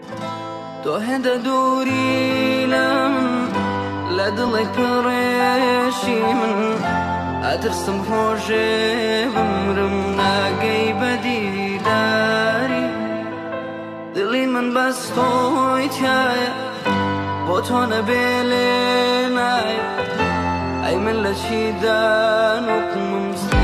تۆ هێندە دووری لە من لە دڵی پڕێشی من ئەترسم ڕۆژێ بمرم ناگەی بەدیداری دڵی من بەس تۆی تایە بۆ تۆ نەبێ لێ نایە ئەی من لە چی دانووکمم